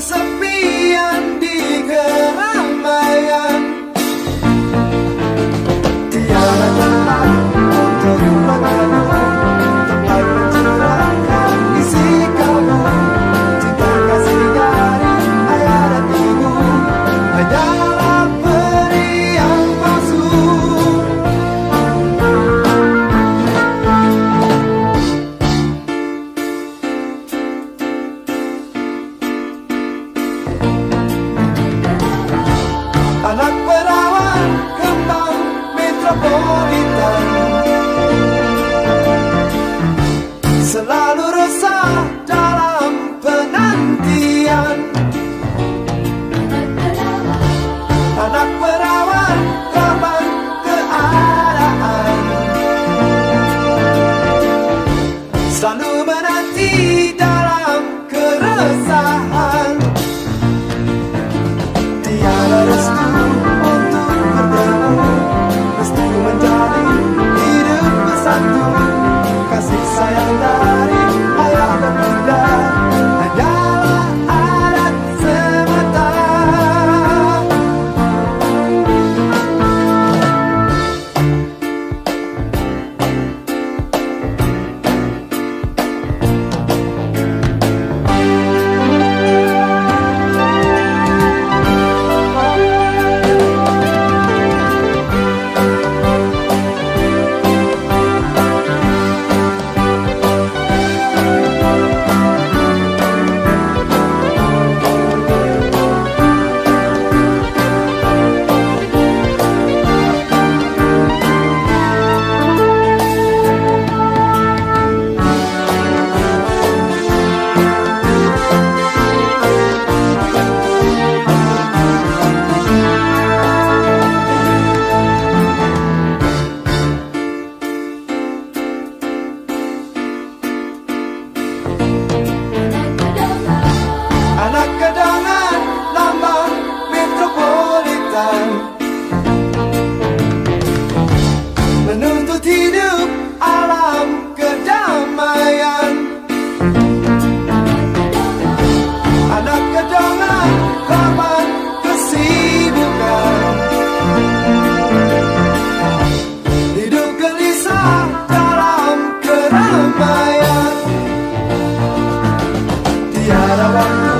kesepian di keramaian. Tiada tempat untuk mengeluh, tempat mencurahkan isi kalbu. Cinta kasih dari ayah dan ibu hanyalah peri yang palsu. Anak perawan kembang metropolitan selalu resah dalam penantian. Anak perawan korban keadaan selalu menanti dalam keresahan. Tiada restu untuk bertemu, restu menjalin hidup bersatu. Kasih sayang dari ayah dan bunda hanyalah adat semata. Anak kedangan lambang metropolitan menuntut hidup alam kedamaian. Anak kedangan korban kesibukan hidup gelisah dalam keramaian. Tiada waktu